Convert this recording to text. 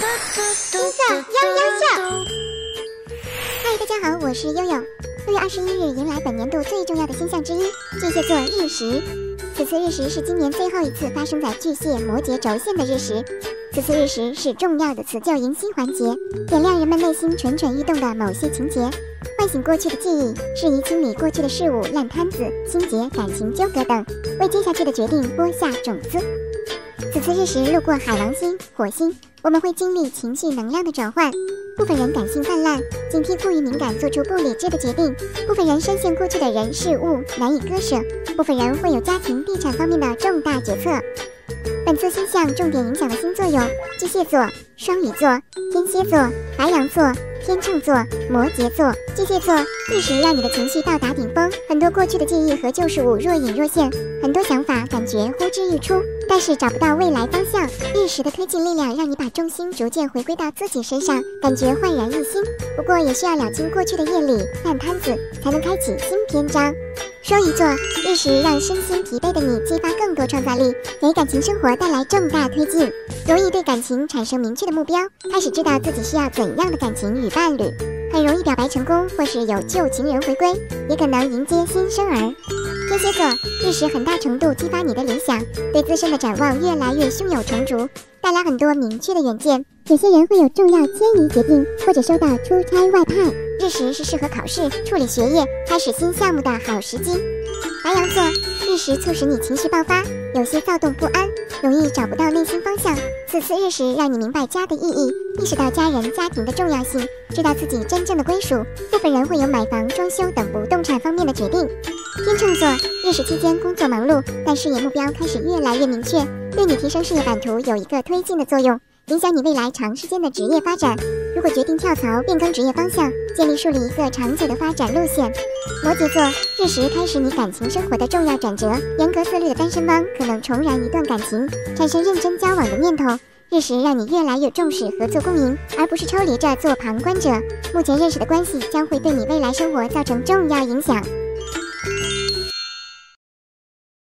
音色悠悠秀。嗨，大家好，我是悠悠。6月21日迎来本年度最重要的星象之一——巨蟹座日食。此次日食是今年最后一次发生在巨蟹摩羯轴线的日食。此次日食是重要的辞旧迎新环节，点亮人们内心蠢蠢欲动的某些情节，唤醒过去的记忆，适宜清理过去的事物、烂摊子、心结、感情纠葛等，为接下去的决定播下种子。此次日食路过海王星、火星，我们会经历情绪能量的转换。部分人感性泛滥，警惕过于敏感，做出不理智的决定；部分人深陷过去的人事物难以割舍；部分人会有家庭、地产方面的重大决策。本次星象重点影响的星座有巨蟹座、双鱼座、天蝎座、白羊座、天秤座、摩羯座。巨蟹座日食让你的情绪到达顶峰，很多过去的记忆和旧事物若隐若现，很多想法感觉呼之欲出，但是找不到未来方向。日食的推进力量让你把重心逐渐回归到自己身上，感觉焕然一新。不过也需要了清过去的业力、烂摊子，才能开启新篇章。双鱼座日食让身心疲惫的你激发更多创造力，给感情生活带来重大推进，容易对感情产生明确的目标，开始知道自己需要怎样的感情与伴侣，很容易表白成功，或是有旧情人回归，也可能迎接新生儿。天蝎座日食很大程度激发你的理想，对自身的展望越来越胸有成竹，带来很多明确的远见。有些人会有重要迁移决定，或者收到出差外派。日食是适合考试、处理学业、开始新项目的好时机。白羊座日食促使你情绪爆发，有些躁动不安，容易找不到内心方向。此次日食让你明白家的意义，意识到家人、家庭的重要性，知道自己真正的归属。部分人会有买房、装修等不动产方面的决定。天秤座日食期间工作忙碌，但事业目标开始越来越明确，对你提升事业版图有一个推进的作用，影响你未来长时间的职业发展。如果决定跳槽变更职业方向，建立树立一个长久的发展路线。摩羯座日食开始你感情生活的重要转折，严格自律的单身汪可能重燃一段感情，产生认真交往的念头。日食让你越来越重视合作共赢，而不是抽离着做旁观者。目前认识的关系将会对你未来生活造成重要影响。